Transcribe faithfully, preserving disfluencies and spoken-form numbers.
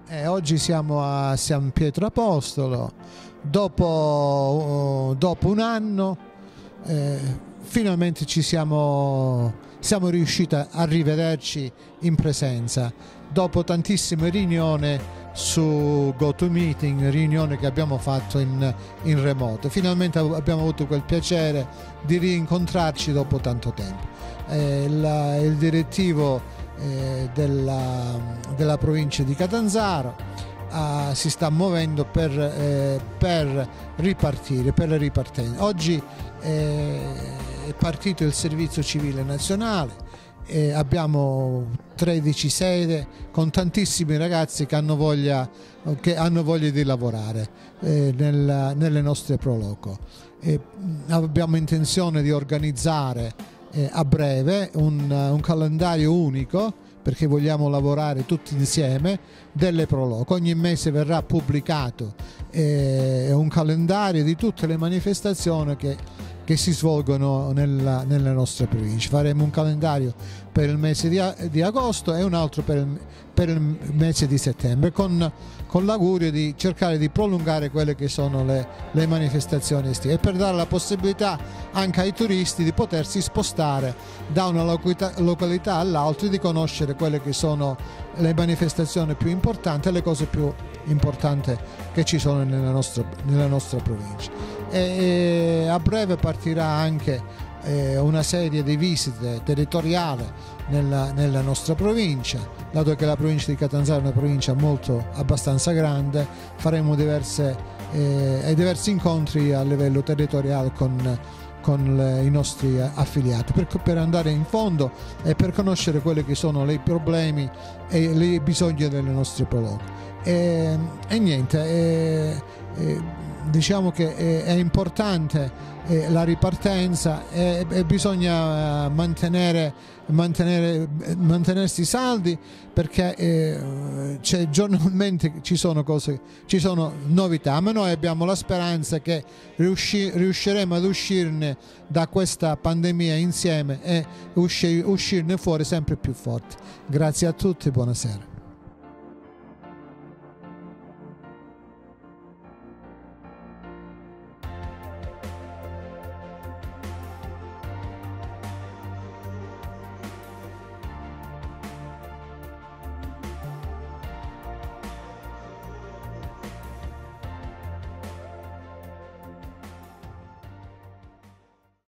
Eh, oggi siamo a San Pietro Apostolo, dopo, dopo un anno eh, finalmente ci siamo, siamo riusciti a rivederci in presenza, dopo tantissime riunioni su GoToMeeting, riunioni che abbiamo fatto in, in remoto. Finalmente abbiamo avuto quel piacere di rincontrarci dopo tanto tempo. Eh, la, il direttivo eh, della, della provincia di Catanzaro eh, si sta muovendo per, eh, per ripartire, per la ripartenza. Oggi eh, è partito il servizio civile nazionale. Eh, abbiamo tredici sedi con tantissimi ragazzi che hanno voglia, che hanno voglia di lavorare eh, nel, nelle nostre Proloco. Eh, abbiamo intenzione di organizzare eh, a breve un, un calendario unico, perché vogliamo lavorare tutti insieme, delle Proloco. Ogni mese verrà pubblicato eh, un calendario di tutte le manifestazioni che che si svolgono nella, nelle nostre province. Faremo un calendario per il mese di, di agosto e un altro per il, per il mese di settembre, con, con l'augurio di cercare di prolungare quelle che sono le, le manifestazioni estive, e per dare la possibilità anche ai turisti di potersi spostare da una località, località all'altra, di conoscere quelle che sono le manifestazioni più importanti e le cose più importanti che ci sono nella nostra, nella nostra provincia. E a breve partirà anche eh, una serie di visite territoriali nella, nella nostra provincia, dato che la provincia di Catanzaro è una provincia molto abbastanza grande. Faremo diverse, eh, diversi incontri a livello territoriale con, con le, i nostri affiliati, per, per andare in fondo e per conoscere quelli che sono i problemi e i bisogni delle nostre Proloco. E, e niente, e, e, diciamo che è, è importante eh, la ripartenza e, e bisogna uh, mantenere, mantenere, mantenersi saldi, perché eh, c'è, giornalmente ci sono cose, ci sono novità, ma noi abbiamo la speranza che riusci, riusciremo ad uscirne da questa pandemia insieme e usci, uscirne fuori sempre più forti. Grazie a tutti, buonasera.